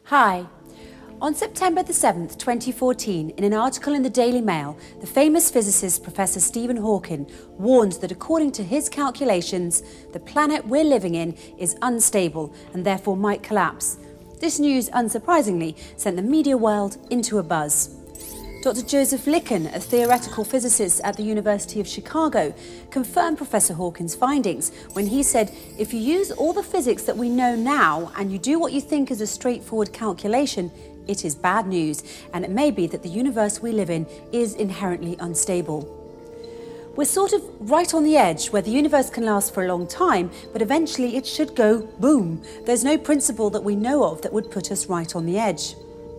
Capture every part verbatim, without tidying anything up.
Hi. On September the seventh, twenty fourteen, in an article in the Daily Mail, the famous physicist Professor Stephen Hawking warned that according to his calculations, the planet we're living in is unstable and therefore might collapse. This news, unsurprisingly, sent the media world into a buzz. Doctor Joseph Licken, a theoretical physicist at the University of Chicago, confirmed Professor Hawking's findings when he said, if you use all the physics that we know now and you do what you think is a straightforward calculation, it is bad news, and it may be that the universe we live in is inherently unstable. We're sort of right on the edge where the universe can last for a long time, but eventually it should go boom. There's no principle that we know of that would put us right on the edge.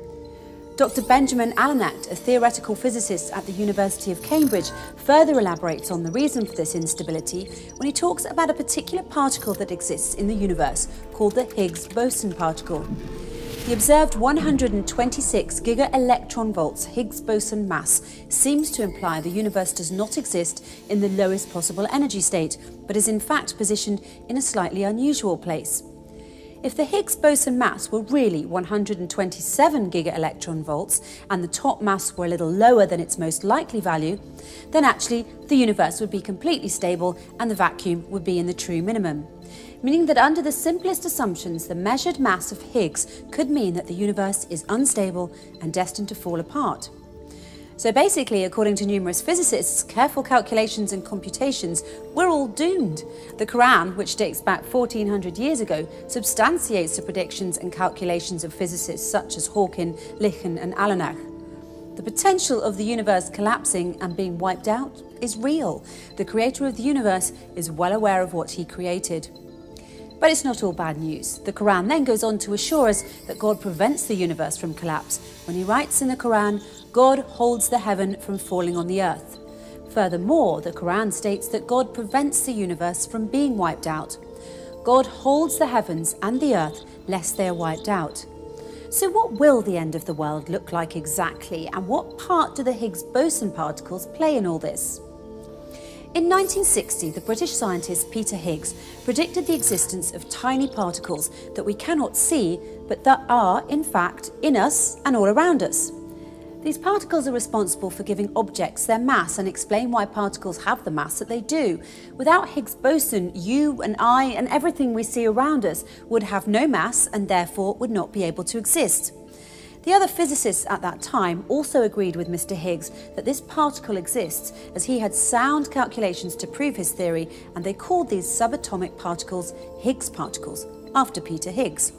Doctor Benjamin Allenat, a theoretical physicist at the University of Cambridge, further elaborates on the reason for this instability when he talks about a particular particle that exists in the universe called the Higgs Boson particle. The observed one hundred twenty-six giga-electron volts Higgs boson mass seems to imply the universe does not exist in the lowest possible energy state, but is in fact positioned in a slightly unusual place. If the Higgs boson mass were really one hundred twenty-seven giga-electron volts and the top mass were a little lower than its most likely value, then actually the universe would be completely stable and the vacuum would be in the true minimum. Meaning that under the simplest assumptions, the measured mass of Higgs could mean that the universe is unstable and destined to fall apart. So basically, according to numerous physicists, careful calculations and computations, we're all doomed. The Quran, which dates back fourteen hundred years ago, substantiates the predictions and calculations of physicists such as Hawking, Licken and Allenach. The potential of the universe collapsing and being wiped out is real. The creator of the universe is well aware of what he created. But it's not all bad news. The Quran then goes on to assure us that God prevents the universe from collapse when he writes in the Quran, God holds the heaven from falling on the earth. Furthermore, the Quran states that God prevents the universe from being wiped out. God holds the heavens and the earth lest they are wiped out. So what will the end of the world look like exactly, and what part do the Higgs boson particles play in all this? In nineteen sixty, the British scientist Peter Higgs predicted the existence of tiny particles that we cannot see, but that are, in fact, in us and all around us. These particles are responsible for giving objects their mass and explain why particles have the mass that they do. Without Higgs boson, you and I and everything we see around us would have no mass and therefore would not be able to exist. The other physicists at that time also agreed with Mister Higgs that this particle exists, as he had sound calculations to prove his theory, and they called these subatomic particles Higgs particles, after Peter Higgs.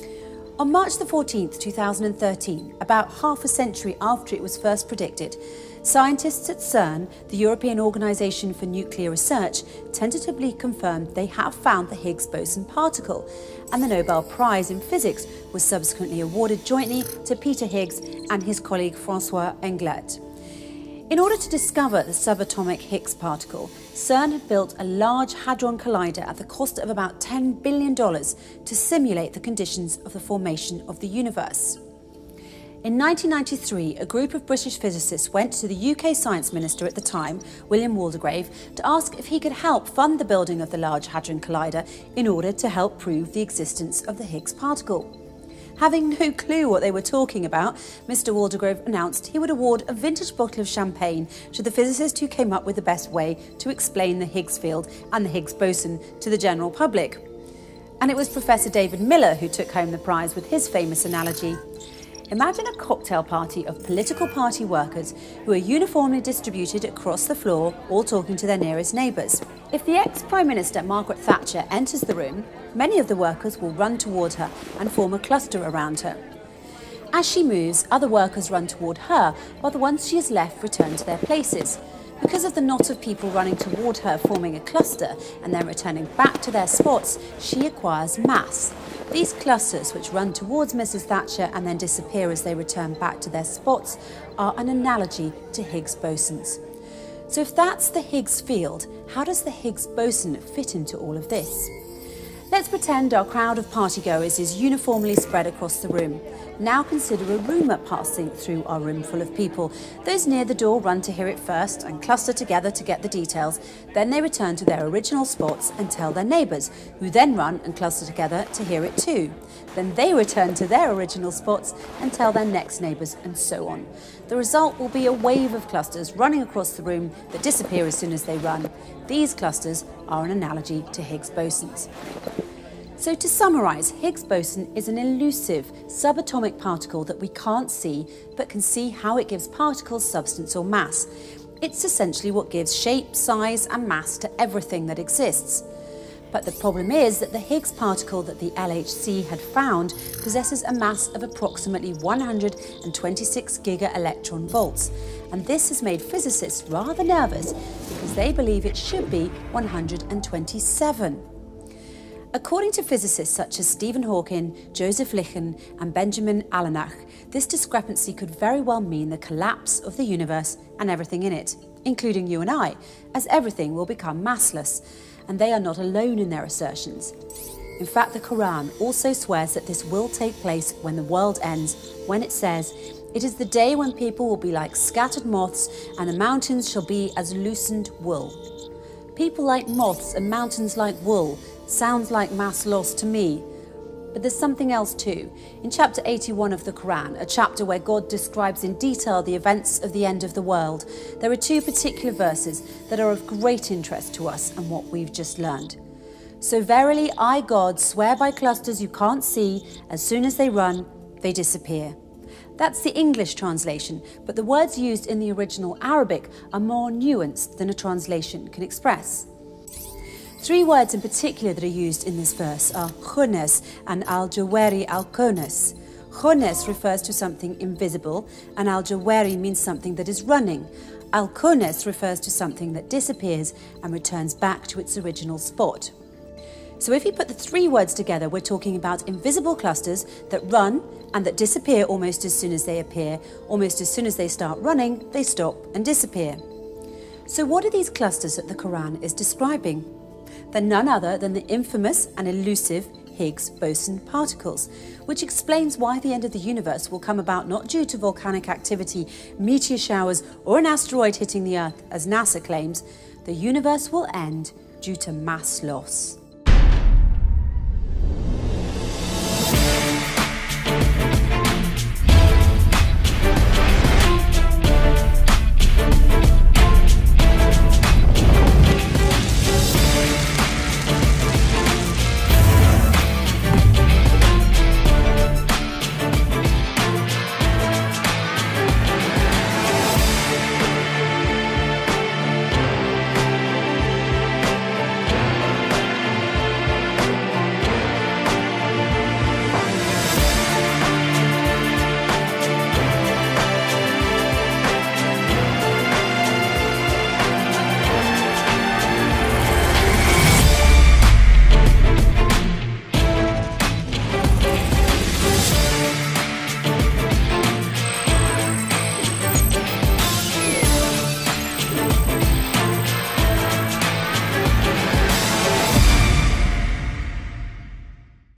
On March the fourteenth, two thousand thirteen, about half a century after it was first predicted, scientists at CERN, the European Organisation for Nuclear Research, tentatively confirmed they have found the Higgs boson particle, and the Nobel Prize in Physics was subsequently awarded jointly to Peter Higgs and his colleague François Englert. In order to discover the subatomic Higgs particle, CERN had built a large hadron collider at the cost of about ten billion dollars to simulate the conditions of the formation of the universe. In nineteen ninety-three, a group of British physicists went to the U K Science Minister at the time, William Waldegrave, to ask if he could help fund the building of the Large Hadron Collider in order to help prove the existence of the Higgs particle. Having no clue what they were talking about, Mister Waldegrave announced he would award a vintage bottle of champagne to the physicist who came up with the best way to explain the Higgs field and the Higgs boson to the general public. And it was Professor David Miller who took home the prize with his famous analogy. Imagine a cocktail party of political party workers who are uniformly distributed across the floor, all talking to their nearest neighbours. If the ex-Prime Minister Margaret Thatcher enters the room, many of the workers will run toward her and form a cluster around her. As she moves, other workers run toward her, while the ones she has left return to their places. Because of the knot of people running toward her forming a cluster and then returning back to their spots, she acquires mass. These clusters, which run towards Missus Thatcher and then disappear as they return back to their spots, are an analogy to Higgs bosons. So if that's the Higgs field, how does the Higgs boson fit into all of this? Let's pretend our crowd of partygoers is uniformly spread across the room. Now consider a rumour passing through our room full of people. Those near the door run to hear it first and cluster together to get the details. Then they return to their original spots and tell their neighbours, who then run and cluster together to hear it too. Then they return to their original spots and tell their next neighbours, and so on. The result will be a wave of clusters running across the room that disappear as soon as they run. These clusters are an analogy to Higgs bosons. So to summarise, Higgs boson is an elusive subatomic particle that we can't see, but can see how it gives particles substance or mass. It's essentially what gives shape, size and mass to everything that exists. But the problem is that the Higgs particle that the L H C had found possesses a mass of approximately one hundred twenty-six giga-electron volts, and this has made physicists rather nervous because they believe it should be one hundred twenty-seven. According to physicists such as Stephen Hawking, Joseph Litton and Benjamin Allenach, this discrepancy could very well mean the collapse of the universe and everything in it, including you and I, as everything will become massless. And they are not alone in their assertions. In fact, the Quran also swears that this will take place when the world ends, when it says, "It is the day when people will be like scattered moths, and the mountains shall be as loosened wool." People like moths and mountains like wool sounds like mass loss to me. But there's something else too. In chapter eighty-one of the Quran, a chapter where God describes in detail the events of the end of the world, there are two particular verses that are of great interest to us and what we've just learned. "So verily I, God, swear by clusters you can't see, as soon as they run, they disappear." That's the English translation, but the words used in the original Arabic are more nuanced than a translation can express. Three words in particular that are used in this verse are khunes and al-jawari al-kunes. Khunes refers to something invisible, and al-jawari means something that is running. Al-kunes refers to something that disappears and returns back to its original spot. So if you put the three words together, we're talking about invisible clusters that run and that disappear almost as soon as they appear. Almost as soon as they start running, they stop and disappear. So what are these clusters that the Quran is describing? They're none other than the infamous and elusive Higgs boson particles, which explains why the end of the universe will come about not due to volcanic activity, meteor showers, or an asteroid hitting the Earth, as NASA claims. The universe will end due to mass loss.